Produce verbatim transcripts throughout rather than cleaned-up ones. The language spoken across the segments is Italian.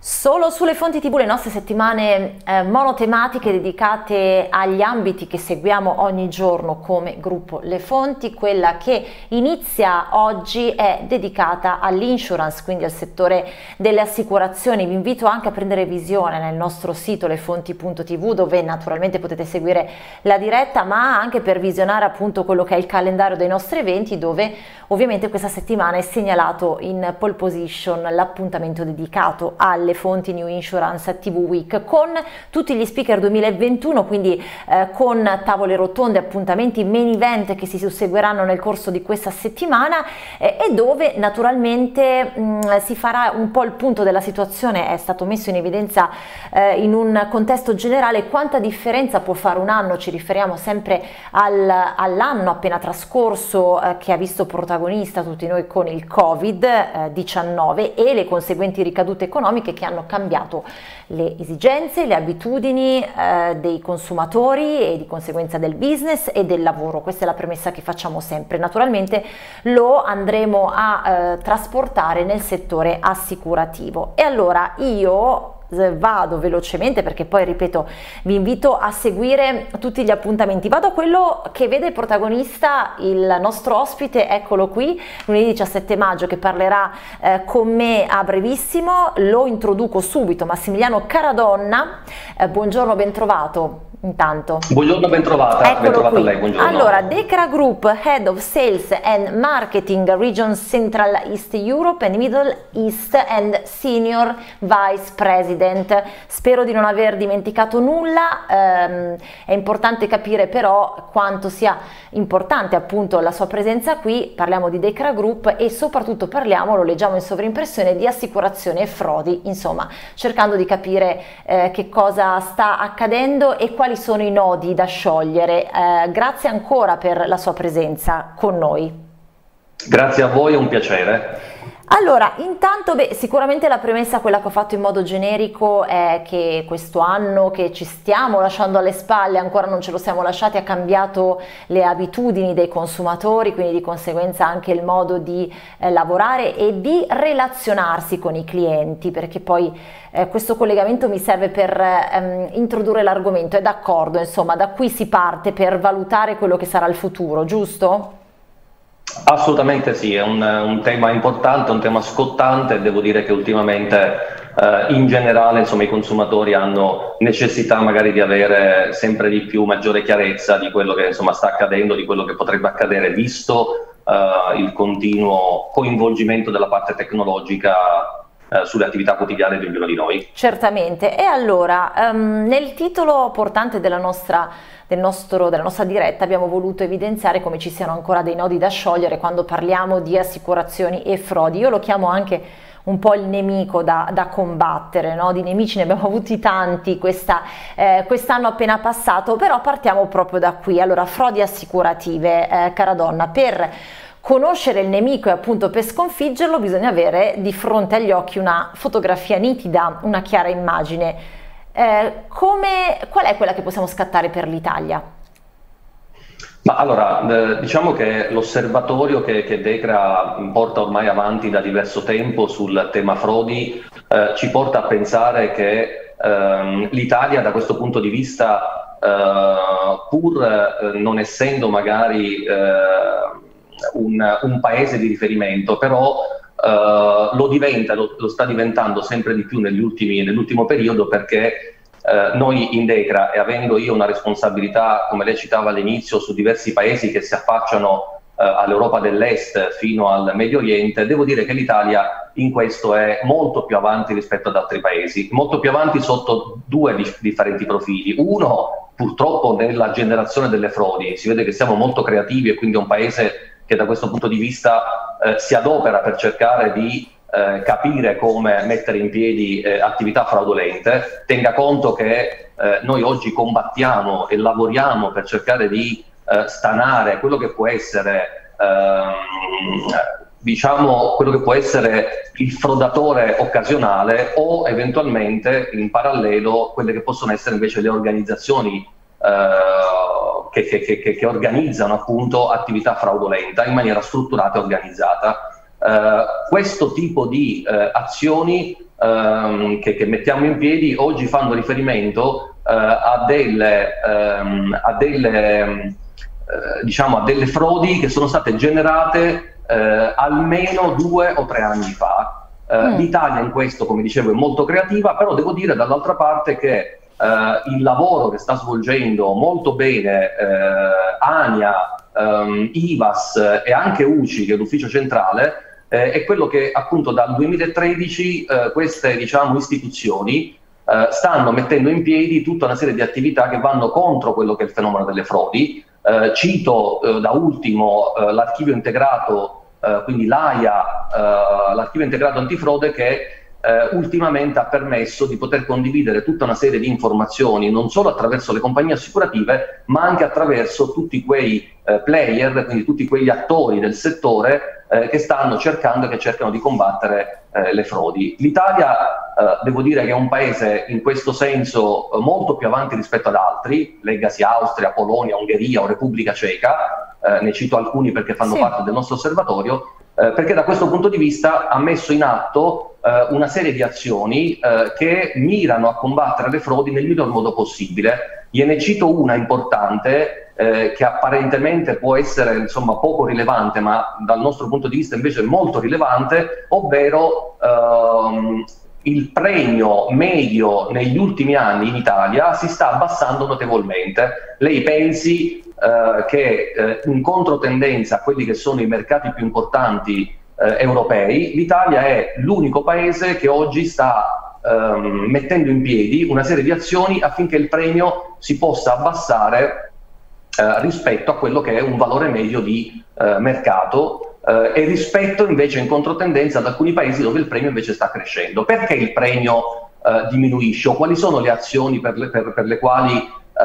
Solo sulle fonti tivù le nostre settimane eh, monotematiche dedicate agli ambiti che seguiamo ogni giorno come gruppo Le Fonti. Quella che inizia oggi è dedicata all'insurance, quindi al settore delle assicurazioni. Vi invito anche a prendere visione nel nostro sito lefonti punto tv, dove naturalmente potete seguire la diretta, ma anche per visionare appunto quello che è il calendario dei nostri eventi, dove ovviamente questa settimana è segnalato in pole position l'appuntamento dedicato alle fonti New Insurance T V Week, con tutti gli speaker duemilaventuno, quindi eh, con tavole rotonde, appuntamenti, main event che si susseguiranno nel corso di questa settimana eh, e dove naturalmente mh, si farà un po' il punto della situazione. È stato messo in evidenza eh, in un contesto generale quanta differenza può fare un anno. Ci riferiamo sempre al, all'anno appena trascorso eh, che ha visto protagonista tutti noi con il Covid diciannove e le conseguenti ricadute economiche che hanno cambiato le esigenze, le abitudini eh, dei consumatori e di conseguenza del business e del lavoro. Questa è la premessa che facciamo sempre. Naturalmente lo andremo a eh, trasportare nel settore assicurativo. E allora io vado velocemente, perché poi ripeto vi invito a seguire tutti gli appuntamenti. Vado a quello che vede protagonista il nostro ospite, eccolo qui, lunedì diciassette maggio, che parlerà eh, con me a brevissimo. Lo introduco subito: Massimiliano Caradonna. Eh, buongiorno, ben trovato. Intanto buongiorno, ben trovata, ben trovata lei, buongiorno. Allora, Decra Group, Head of Sales and Marketing Region Central East Europe and Middle East and Senior Vice President. Spero di non aver dimenticato nulla. ehm, è importante capire però quanto sia importante appunto la sua presenza qui. Parliamo di Decra Group e soprattutto parliamo, lo leggiamo in sovrimpressione, di assicurazioni e frodi, insomma cercando di capire eh, che cosa sta accadendo e quali sono i nodi da sciogliere. Eh, grazie ancora per la sua presenza con noi. Grazie a voi, è un piacere. Allora, intanto, beh, sicuramente la premessa, quella che ho fatto in modo generico, è che questo anno che ci stiamo lasciando alle spalle, ancora non ce lo siamo lasciati, ha cambiato le abitudini dei consumatori, quindi di conseguenza anche il modo di eh, lavorare e di relazionarsi con i clienti, perché poi eh, questo collegamento mi serve per ehm, introdurre l'argomento. È d'accordo? Insomma, da qui si parte per valutare quello che sarà il futuro, giusto? Assolutamente sì, è un, un tema importante, un tema scottante. Devo dire che ultimamente eh, in generale insomma, i consumatori hanno necessità magari di avere sempre di più maggiore chiarezza di quello che insomma, sta accadendo, di quello che potrebbe accadere, visto eh, il continuo coinvolgimento della parte tecnologica eh, sulle attività quotidiane di ognuno di noi. Certamente. E allora, um, nel titolo portante della nostra Del nostro, della nostra diretta abbiamo voluto evidenziare come ci siano ancora dei nodi da sciogliere quando parliamo di assicurazioni e frodi. Io lo chiamo anche un po' il nemico da, da combattere, no? Di nemici ne abbiamo avuti tanti questa, eh, quest'anno appena passato, però partiamo proprio da qui. Allora, frodi assicurative, eh, Caradonna, per conoscere il nemico e appunto per sconfiggerlo bisogna avere di fronte agli occhi una fotografia nitida, una chiara immagine. Eh, come, qual è quella che possiamo scattare per l'Italia? Ma allora, eh, diciamo che l'osservatorio che, che Decra porta ormai avanti da diverso tempo sul tema frodi eh, ci porta a pensare che ehm, l'Italia da questo punto di vista, eh, pur eh, non essendo magari eh, un, un paese di riferimento, però Uh, lo diventa, lo, lo sta diventando sempre di più negli ultimi, nell'ultimo periodo, perché uh, noi in Decra, e avendo io una responsabilità, come lei citava all'inizio, su diversi paesi che si affacciano uh, all'Europa dell'Est fino al Medio Oriente, devo dire che l'Italia in questo è molto più avanti rispetto ad altri paesi, molto più avanti sotto due dif- differenti profili. Uno, purtroppo nella generazione delle frodi, si vede che siamo molto creativi e quindi è un paese che da questo punto di vista eh, si adopera per cercare di eh, capire come mettere in piedi eh, attività fraudolente. Tenga conto che eh, noi oggi combattiamo e lavoriamo per cercare di eh, stanare quello che può essere ehm, diciamo quello che può essere il frodatore occasionale, o eventualmente in parallelo quelle che possono essere invece le organizzazioni eh, Che, che, che, che organizzano appunto attività fraudolenta in maniera strutturata e organizzata. Eh, questo tipo di eh, azioni ehm, che, che mettiamo in piedi oggi fanno riferimento eh, a delle, ehm, a delle, eh, diciamo, a delle frodi che sono state generate eh, almeno due o tre anni fa. Eh, mm. L'Italia in questo, come dicevo, è molto creativa, però devo dire dall'altra parte che Uh, il lavoro che sta svolgendo molto bene uh, ANIA, um, I V A S e anche U C I, che è l'ufficio centrale, eh, è quello che appunto dal duemilatredici uh, queste, diciamo, istituzioni uh, stanno mettendo in piedi tutta una serie di attività che vanno contro quello che è il fenomeno delle frodi. Uh, cito uh, da ultimo uh, l'archivio integrato, uh, quindi l'AIA, uh, l'archivio integrato antifrode, che Uh, ultimamente ha permesso di poter condividere tutta una serie di informazioni non solo attraverso le compagnie assicurative, ma anche attraverso tutti quei uh, player, quindi tutti quegli attori del settore uh, che stanno cercando e che cercano di combattere uh, le frodi. L'Italia, uh, devo dire che è un paese in questo senso uh, molto più avanti rispetto ad altri, leggasi Austria, Polonia, Ungheria o Repubblica Ceca, uh, ne cito alcuni perché fanno sì. parte del nostro osservatorio, uh, perché da questo punto di vista ha messo in atto Uh, una serie di azioni uh, che mirano a combattere le frodi nel miglior modo possibile. Gliene cito una importante eh, che apparentemente può essere, insomma, poco rilevante, ma dal nostro punto di vista invece è molto rilevante, ovvero uh, il premio medio negli ultimi anni in Italia si sta abbassando notevolmente. Lei pensi uh, che uh, in controtendenza a quelli che sono i mercati più importanti Eh, europei, l'Italia è l'unico paese che oggi sta ehm, mettendo in piedi una serie di azioni affinché il premio si possa abbassare eh, rispetto a quello che è un valore medio di eh, mercato eh, e rispetto invece in controtendenza ad alcuni paesi dove il premio invece sta crescendo. Perché il premio eh, diminuisce, o quali sono le azioni per le, per, per le quali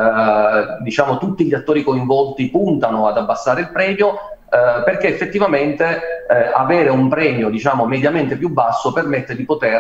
eh, diciamo, tutti gli attori coinvolti puntano ad abbassare il premio? Uh, perché effettivamente uh, avere un premio, diciamo, mediamente più basso permette di poter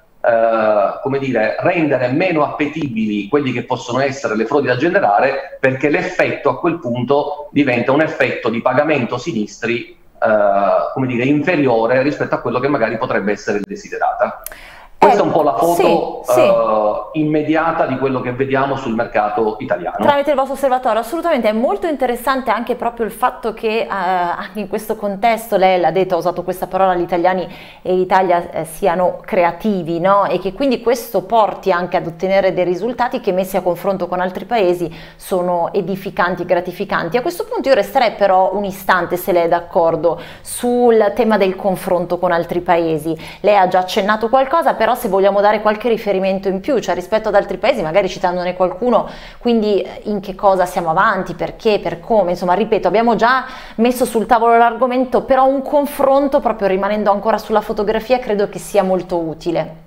uh, come dire, rendere meno appetibili quelli che possono essere le frodi da generare, perché l'effetto a quel punto diventa un effetto di pagamento sinistri uh, come dire, inferiore rispetto a quello che magari potrebbe essere il desiderata. Questa è un po' la foto sì, sì. Uh, immediata di quello che vediamo sul mercato italiano. Tramite il vostro osservatorio, assolutamente. È molto interessante anche proprio il fatto che uh, anche in questo contesto, lei l'ha detto, ha usato questa parola, gli italiani e l'Italia eh, siano creativi, no? E che quindi questo porti anche ad ottenere dei risultati che, messi a confronto con altri paesi, sono edificanti, gratificanti. A questo punto io resterei però un istante, se lei è d'accordo, sul tema del confronto con altri paesi. Lei ha già accennato qualcosa, però se vogliamo dare qualche riferimento in più, cioè rispetto ad altri paesi, magari citandone qualcuno, quindi in che cosa siamo avanti, perché, per come, insomma, ripeto, abbiamo già messo sul tavolo l'argomento, però un confronto, proprio rimanendo ancora sulla fotografia, credo che sia molto utile.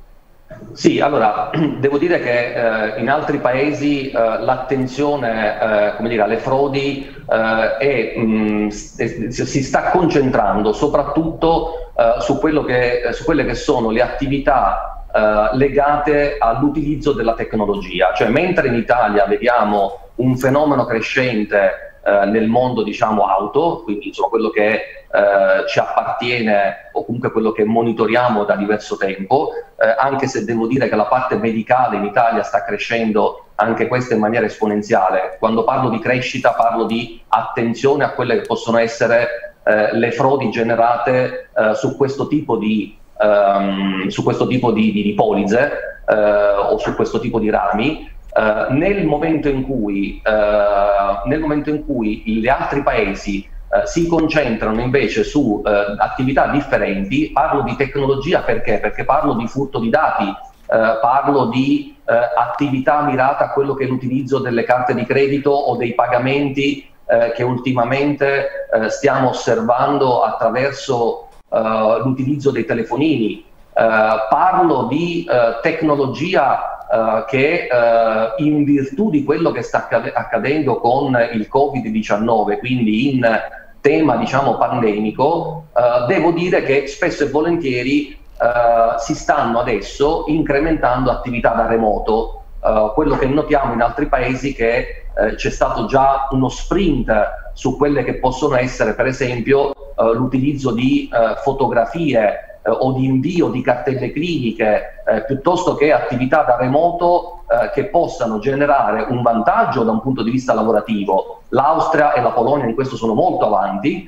Sì, allora, devo dire che eh, in altri paesi eh, l'attenzione eh, come dire, alle frodi eh, è, mh, si sta concentrando soprattutto eh, su, quello che, su quelle che sono le attività eh, legate all'utilizzo della tecnologia. Cioè, mentre in Italia vediamo un fenomeno crescente Uh, nel mondo, diciamo, auto, quindi insomma quello che uh, ci appartiene o comunque quello che monitoriamo da diverso tempo, uh, anche se devo dire che la parte medicale in Italia sta crescendo anche questa in maniera esponenziale. Quando parlo di crescita parlo di attenzione a quelle che possono essere uh, le frodi generate uh, su questo tipo di um, su questo tipo di, di, di polizze uh, o su questo tipo di rami. Uh, nel momento in cui, uh, nel momento in cui gli altri paesi uh, si concentrano invece su uh, attività differenti, parlo di tecnologia perché? Perché parlo di furto di dati, uh, parlo di uh, attività mirata a quello che è l'utilizzo delle carte di credito o dei pagamenti uh, che ultimamente uh, stiamo osservando attraverso uh, l'utilizzo dei telefonini. Uh, parlo di uh, tecnologia Uh, che uh, in virtù di quello che sta accadendo con il Covid diciannove, quindi in tema, diciamo, pandemico, uh, devo dire che spesso e volentieri uh, si stanno adesso incrementando attività da remoto. Uh, quello che notiamo in altri paesi è che uh, c'è stato già uno sprint su quelle che possono essere, per esempio, uh, l'utilizzo di uh, fotografie eh, o di invio di cartelle cliniche, eh, piuttosto che attività da remoto eh, che possano generare un vantaggio da un punto di vista lavorativo. L'Austria e la Polonia in questo sono molto avanti.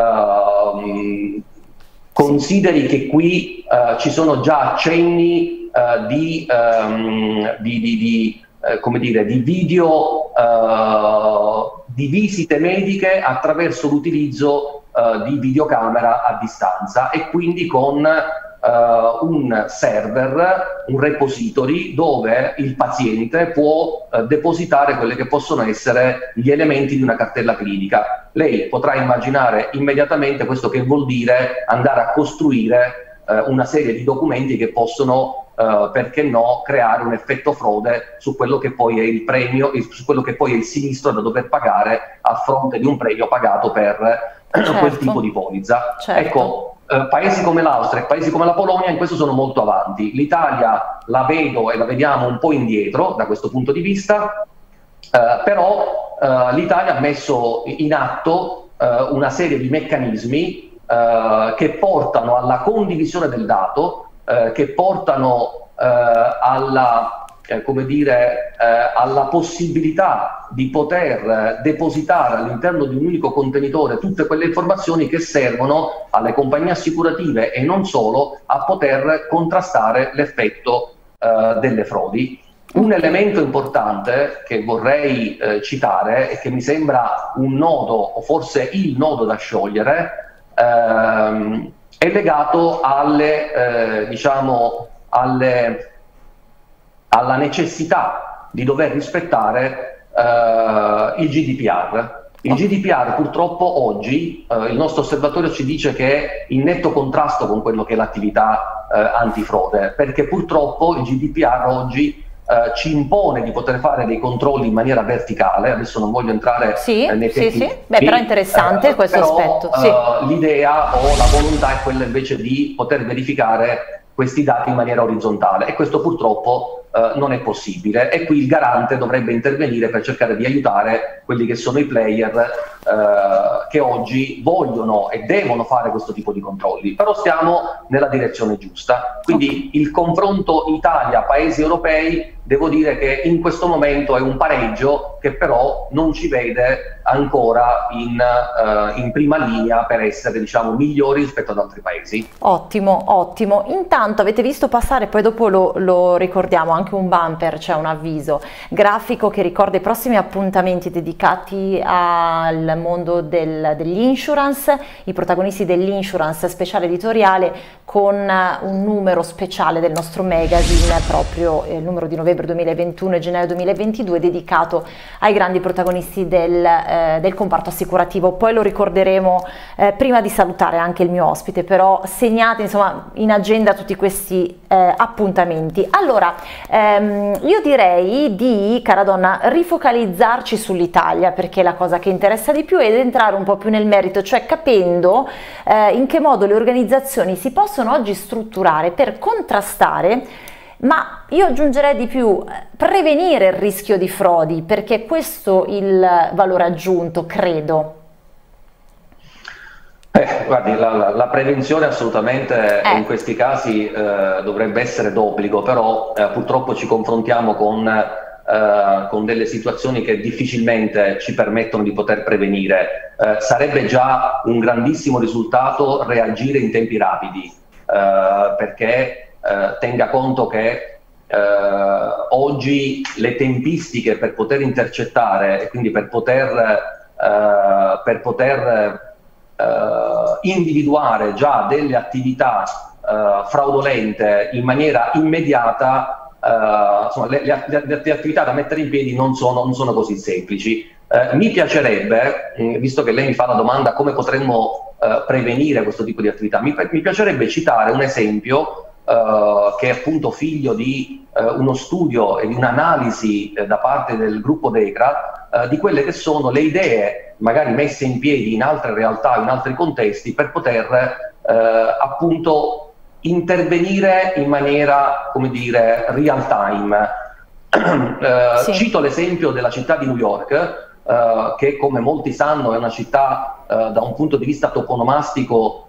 Uh, consideri che qui uh, ci sono già accenni uh, di, um, di, di, di, uh, come dire, di video uh, di visite mediche attraverso l'utilizzo uh, di videocamera a distanza, e quindi con uh, un server, un repository dove il paziente può uh, depositare quelli che possono essere gli elementi di una cartella clinica. Lei potrà immaginare immediatamente questo che vuol dire andare a costruire uh, una serie di documenti che possono, uh, perché no, creare un effetto frode su quello che poi è il premio, su quello che poi è il sinistro da dover pagare a fronte di un premio pagato per certo. quel tipo di polizza. Certo. Ecco, eh, paesi come l'Austria e paesi come la Polonia in questo sono molto avanti. L'Italia la vedo e la vediamo un po' indietro da questo punto di vista, eh, però eh, l'Italia ha messo in atto eh, una serie di meccanismi eh, che portano alla condivisione del dato, eh, che portano eh, alla Eh, come dire, eh, alla possibilità di poter eh, depositare all'interno di un unico contenitore tutte quelle informazioni che servono alle compagnie assicurative e non solo a poter contrastare l'effetto eh, delle frodi. Un elemento importante che vorrei eh, citare e che mi sembra un nodo, o forse il nodo da sciogliere, ehm, è legato alle, eh, diciamo, alle alla necessità di dover rispettare uh, il G D P R. Il G D P R purtroppo oggi, uh, il nostro osservatorio ci dice che è in netto contrasto con quello che è l'attività uh, antifrode, perché purtroppo il G D P R oggi uh, ci impone di poter fare dei controlli in maniera verticale. Adesso non voglio entrare sì, uh, nei sì, sì. Beh, però è interessante uh, questo però, aspetto. Sì. Uh, l'idea o la volontà è quella invece di poter verificare questi dati in maniera orizzontale, e questo purtroppo Uh, non è possibile, e qui il garante dovrebbe intervenire per cercare di aiutare quelli che sono i player uh, che oggi vogliono e devono fare questo tipo di controlli. Però stiamo nella direzione giusta, quindi il confronto Italia-Paesi europei devo dire che in questo momento è un pareggio che però non ci vede ancora in, uh, in prima linea per essere, diciamo, migliori rispetto ad altri paesi. Ottimo, ottimo. Intanto avete visto passare, poi dopo lo, lo ricordiamo, anche un bumper, cioè un avviso grafico che ricorda i prossimi appuntamenti dedicati al mondo del, dell'insurance, i protagonisti dell'insurance speciale editoriale, con un numero speciale del nostro magazine, proprio eh, il numero di novembre duemilaventuno e gennaio duemilaventidue, dedicato ai grandi protagonisti del, eh, del comparto assicurativo. Poi lo ricorderemo eh, prima di salutare anche il mio ospite, però segnate insomma in agenda tutti questi eh, appuntamenti. Allora, ehm, io direi di, cara donna, rifocalizzarci sull'Italia, perché è la cosa che interessa di più, ed entrare un po' più nel merito, cioè capendo eh, in che modo le organizzazioni si possono oggi strutturare per contrastare, ma io aggiungerei di più, prevenire il rischio di frodi, perché questo è il valore aggiunto, credo. Eh, guardi, la, la, la prevenzione assolutamente eh. in questi casi eh, dovrebbe essere d'obbligo, però eh, purtroppo ci confrontiamo con, eh, con delle situazioni che difficilmente ci permettono di poter prevenire. Eh, sarebbe già un grandissimo risultato reagire in tempi rapidi, eh, perché eh, tenga conto che eh, oggi le tempistiche per poter intercettare e quindi per poter, eh, per poter Uh, individuare già delle attività uh, fraudolente in maniera immediata, uh, insomma, le, le, le, le attività da mettere in piedi non sono, non sono così semplici. Uh, mi piacerebbe, mh, visto che lei mi fa la domanda come potremmo uh, prevenire questo tipo di attività, mi, mi piacerebbe citare un esempio uh, che è appunto figlio di uh, uno studio e di un'analisi uh, da parte del gruppo DECRA, Uh, di quelle che sono le idee magari messe in piedi in altre realtà, in altri contesti, per poter uh, appunto intervenire in maniera, come dire, real time. uh, sì. Cito l'esempio della città di New York, uh, che come molti sanno è una città uh, da un punto di vista toponomastico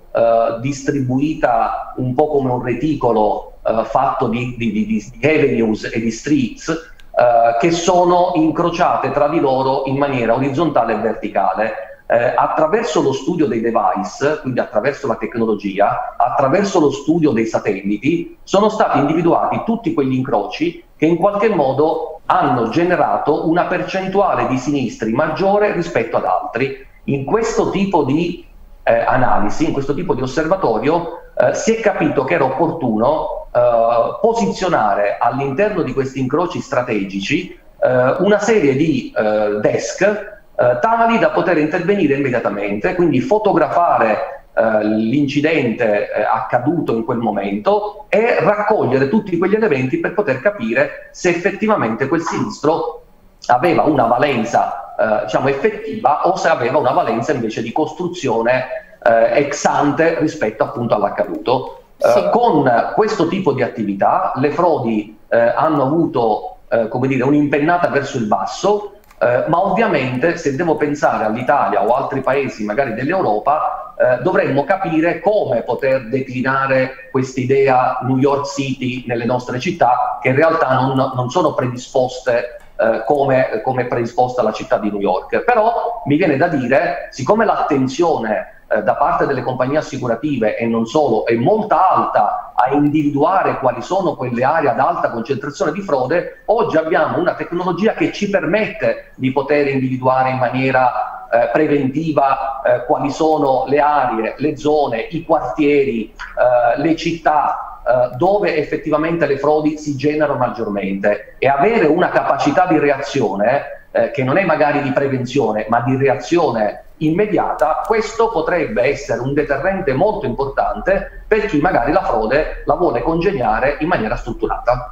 eh, distribuita un po' come un reticolo eh, fatto di, di, di, di avenues e di streets eh, che sono incrociate tra di loro in maniera orizzontale e verticale. Eh, attraverso lo studio dei device, quindi attraverso la tecnologia, attraverso lo studio dei satelliti, sono stati individuati tutti quegli incroci che in qualche modo hanno generato una percentuale di sinistri maggiore rispetto ad altri. In questo tipo di eh, analisi, in questo tipo di osservatorio, eh, si è capito che era opportuno eh, posizionare all'interno di questi incroci strategici eh, una serie di eh, desk Eh, tali da poter intervenire immediatamente, quindi fotografare eh, l'incidente eh, accaduto in quel momento e raccogliere tutti quegli elementi per poter capire se effettivamente quel sinistro aveva una valenza eh, diciamo effettiva o se aveva una valenza invece di costruzione eh, ex ante rispetto appunto all'accaduto. Sì. Eh, con questo tipo di attività le frodi eh, hanno avuto eh, come dire, un'impennata verso il basso. Eh, ma ovviamente se devo pensare all'Italia o altri paesi magari dell'Europa eh, dovremmo capire come poter declinare quest'idea New York City nelle nostre città, che in realtà non, non sono predisposte eh, come, come è predisposta la città di New York. Però mi viene da dire, siccome l'attenzione eh, da parte delle compagnie assicurative e non solo è molta alta a individuare quali sono quelle aree ad alta concentrazione di frode, oggi abbiamo una tecnologia che ci permette di poter individuare in maniera eh, preventiva eh, quali sono le aree, le zone, i quartieri, eh, le città eh, dove effettivamente le frodi si generano maggiormente, e avere una capacità di reazione eh, che non è magari di prevenzione ma di reazione immediata. Questo potrebbe essere un deterrente molto importante per chi magari la frode la vuole congegnare in maniera strutturata.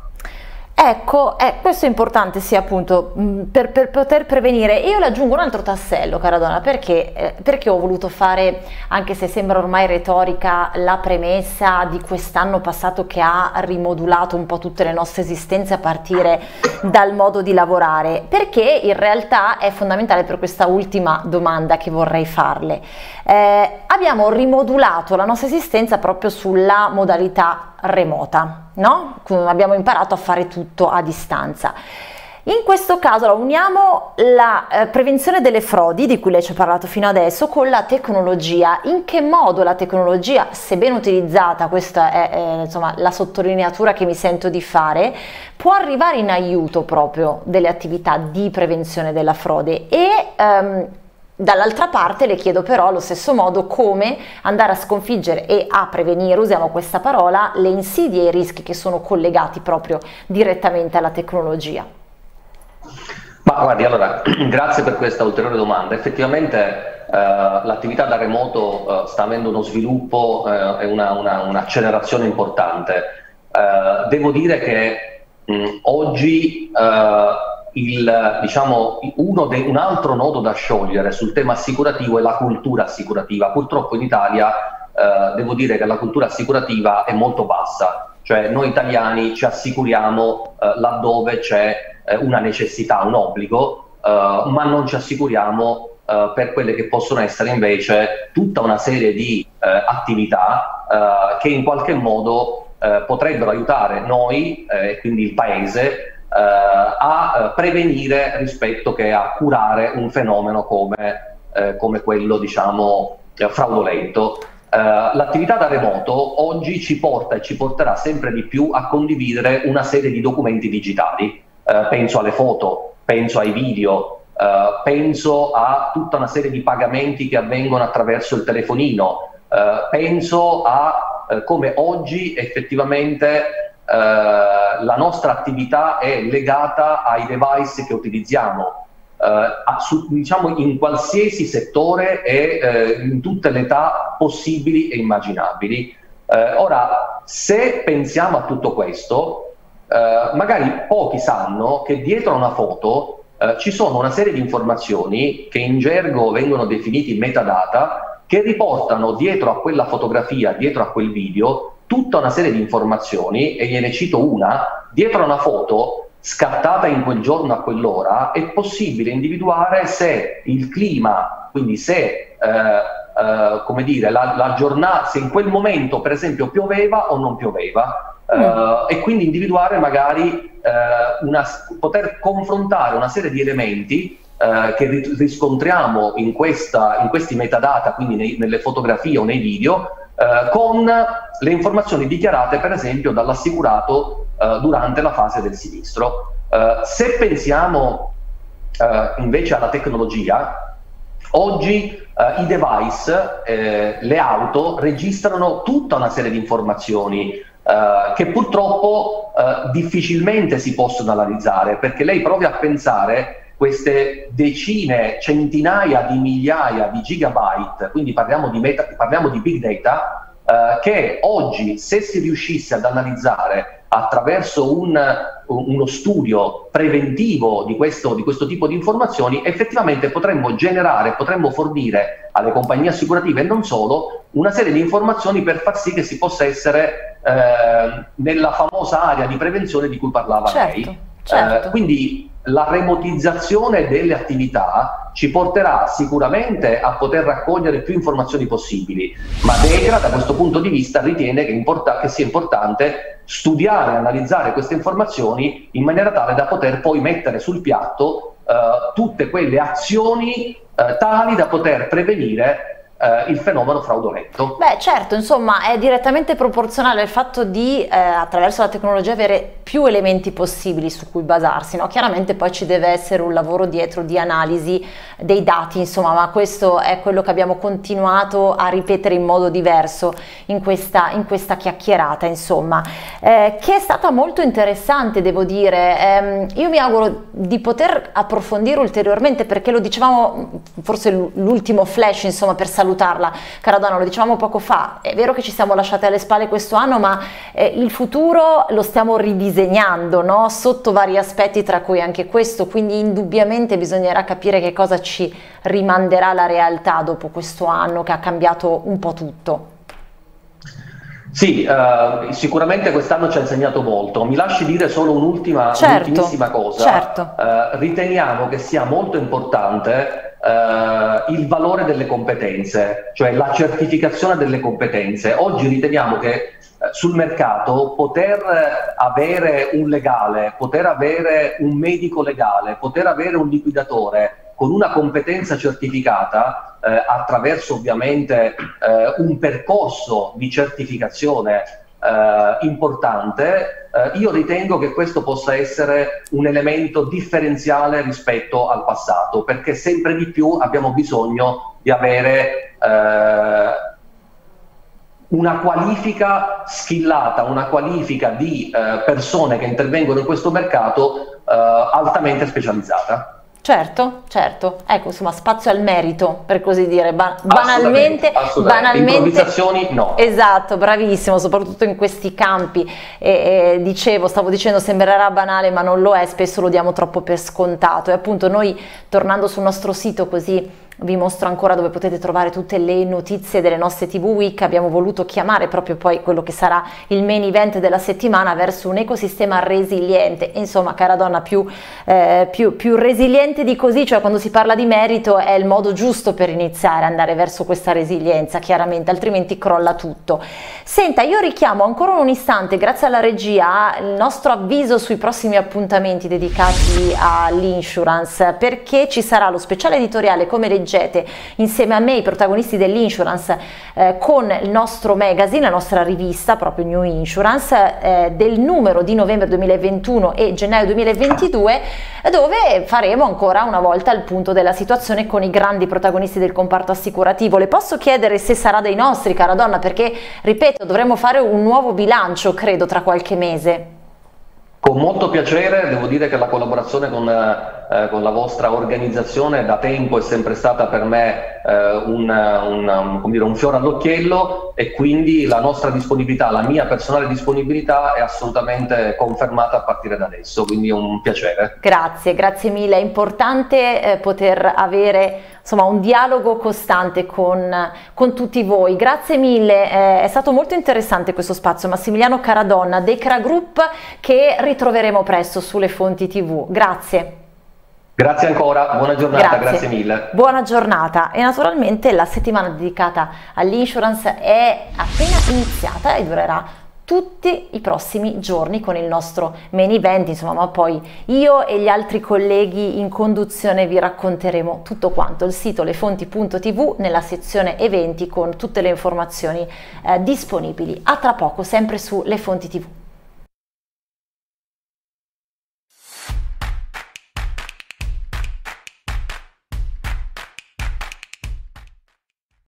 Ecco, eh, questo è importante, sì, appunto, mh, per, per poter prevenire. Io le aggiungo un altro tassello, cara Donna, perché, eh, perché ho voluto fare, anche se sembra ormai retorica, la premessa di quest'anno passato che ha rimodulato un po' tutte le nostre esistenze a partire dal modo di lavorare, perché in realtà è fondamentale per questa ultima domanda che vorrei farle. Eh, abbiamo rimodulato la nostra esistenza proprio sulla modalità remota, no? Abbiamo imparato a fare tutto a distanza. In questo caso uniamo la eh, prevenzione delle frodi, di cui lei ci ha parlato fino adesso, con la tecnologia. In che modo la tecnologia, se ben utilizzata, questa è, è insomma la sottolineatura che mi sento di fare, può arrivare in aiuto proprio delle attività di prevenzione della frode? E ehm, dall'altra parte le chiedo però allo stesso modo come andare a sconfiggere e a prevenire, usiamo questa parola, le insidie e i rischi che sono collegati proprio direttamente alla tecnologia. Ma guardi, allora, grazie per questa ulteriore domanda. Effettivamente eh, l'attività da remoto eh, sta avendo uno sviluppo eh, e una, una, un'accelerazione importante. Eh, devo dire che mh, oggi eh, il, diciamo, uno de, un altro nodo da sciogliere sul tema assicurativo è la cultura assicurativa. Purtroppo in Italia eh, devo dire che la cultura assicurativa è molto bassa, cioè noi italiani ci assicuriamo eh, laddove c'è eh, una necessità, un obbligo, eh, ma non ci assicuriamo eh, per quelle che possono essere invece tutta una serie di eh, attività eh, che in qualche modo eh, potrebbero aiutare noi e eh, quindi il Paese Uh, a uh, prevenire rispetto che a curare un fenomeno come, uh, come quello, diciamo, uh, fraudolento. Uh, l'attività da remoto oggi ci porta e ci porterà sempre di più a condividere una serie di documenti digitali. Uh, penso alle foto, penso ai video, uh, penso a tutta una serie di pagamenti che avvengono attraverso il telefonino, uh, penso a uh, come oggi effettivamente Uh, la nostra attività è legata ai device che utilizziamo, uh, a, su, diciamo in qualsiasi settore e uh, in tutte le età possibili e immaginabili. Uh, ora, se pensiamo a tutto questo, uh, magari pochi sanno che dietro a una foto uh, ci sono una serie di informazioni che in gergo vengono definiti metadata, che riportano dietro a quella fotografia, dietro a quel video, tutta una serie di informazioni, e gliene cito una. Dietro a una foto scattata in quel giorno a quell'ora è possibile individuare se il clima, quindi se eh, eh, come dire, la, la giornata, se in quel momento per esempio pioveva o non pioveva, mm. eh, e quindi individuare magari, eh, una, poter confrontare una serie di elementi eh, che riscontriamo in, questa, in questi metadata, quindi nei, nelle fotografie o nei video, eh, con le informazioni dichiarate per esempio dall'assicurato eh, durante la fase del sinistro. Eh, se pensiamo eh, invece alla tecnologia, oggi eh, i device, eh, le auto registrano tutta una serie di informazioni eh, che purtroppo eh, difficilmente si possono analizzare, perché lei provi a pensare queste decine, centinaia di migliaia di gigabyte, quindi parliamo di, meta, parliamo di big data, eh, che oggi, se si riuscisse ad analizzare attraverso un, uno studio preventivo di questo, di questo tipo di informazioni, effettivamente potremmo generare, potremmo fornire alle compagnie assicurative e non solo una serie di informazioni per far sì che si possa essere eh, nella famosa area di prevenzione di cui parlava certo, lei. certo. Eh, quindi la remotizzazione delle attività ci porterà sicuramente a poter raccogliere più informazioni possibili, ma DECRA da questo punto di vista ritiene che, che sia importante studiare e analizzare queste informazioni in maniera tale da poter poi mettere sul piatto eh, tutte quelle azioni eh, tali da poter prevenire Uh, il fenomeno fraudolento. Beh, certo, insomma è direttamente proporzionale al fatto di eh, attraverso la tecnologia avere più elementi possibili su cui basarsi, no? Chiaramente poi ci deve essere un lavoro dietro di analisi dei dati, insomma, ma questo è quello che abbiamo continuato a ripetere in modo diverso in questa, in questa chiacchierata, insomma, eh, che è stata molto interessante, devo dire. Eh, io mi auguro di poter approfondire ulteriormente, perché lo dicevamo, forse l'ultimo flash, insomma, per salutare salutarla, cara Donna, lo dicevamo poco fa, è vero che ci siamo lasciati alle spalle questo anno, ma eh, il futuro lo stiamo ridisegnando, no? Sotto vari aspetti, tra cui anche questo, quindi indubbiamente bisognerà capire che cosa ci rimanderà la realtà dopo questo anno che ha cambiato un po' tutto. Sì, eh, sicuramente quest'anno ci ha insegnato molto. Mi lasci dire solo un'ultima, certo, un'ultimissima cosa. Certo. Eh, riteniamo che sia molto importante Uh, il valore delle competenze, cioè la certificazione delle competenze. Oggi riteniamo che uh, sul mercato poter avere un legale, poter avere un medico legale, poter avere un liquidatore con una competenza certificata uh, attraverso ovviamente uh, un percorso di certificazione Uh, importante, uh, io ritengo che questo possa essere un elemento differenziale rispetto al passato, perché sempre di più abbiamo bisogno di avere uh, una qualifica skillata, una qualifica di uh, persone che intervengono in questo mercato uh, altamente specializzata. Certo, certo, ecco, insomma, spazio al merito, per così dire, ba banalmente, assolutamente, assolutamente. banalmente, improvvisazioni no. Esatto, bravissimo, soprattutto in questi campi, e, e, dicevo, stavo dicendo, sembrerà banale ma non lo è, spesso lo diamo troppo per scontato, e appunto noi, tornando sul nostro sito, così vi mostro ancora dove potete trovare tutte le notizie delle nostre T V Week, abbiamo voluto chiamare proprio poi quello che sarà il main event della settimana verso un ecosistema resiliente. Insomma, cara Donna, più, eh, più, più resiliente di così, cioè quando si parla di merito è il modo giusto per iniziare ad andare verso questa resilienza, chiaramente, altrimenti crolla tutto. Senta, io richiamo ancora un istante, grazie alla regia, il nostro avviso sui prossimi appuntamenti dedicati all'insurance, perché ci sarà lo speciale editoriale, come leggete insieme a me, i protagonisti dell'insurance, eh, con il nostro magazine, la nostra rivista, proprio New Insurance, eh, del numero di novembre duemilaventuno e gennaio duemilaventidue, dove faremo ancora una volta il punto della situazione con i grandi protagonisti del comparto assicurativo. Le posso chiedere se sarà dei nostri, cara Donna, perché, ripeto, dovremo fare un nuovo bilancio, credo, tra qualche mese. Con molto piacere, devo dire che la collaborazione con, eh, con la vostra organizzazione da tempo è sempre stata per me eh, un, un, come dire, un fiore all'occhiello, e quindi la nostra disponibilità, la mia personale disponibilità è assolutamente confermata a partire da adesso, quindi è un piacere. Grazie, grazie mille, è importante eh, poter avere, insomma, un dialogo costante con, con tutti voi. Grazie mille, eh, è stato molto interessante questo spazio. Massimiliano Caradonna, DECRA Group, che ritroveremo presto sulle fonti tivù. Grazie. Grazie ancora, buona giornata, Grazie. grazie mille. Buona giornata e naturalmente la settimana dedicata all'insurance è appena iniziata e durerà tutti i prossimi giorni con il nostro main event, insomma, ma poi io e gli altri colleghi in conduzione vi racconteremo tutto quanto. Il sito lefonti punto tv nella sezione eventi con tutte le informazioni eh, disponibili. A tra poco, sempre su Le Fonti tivù.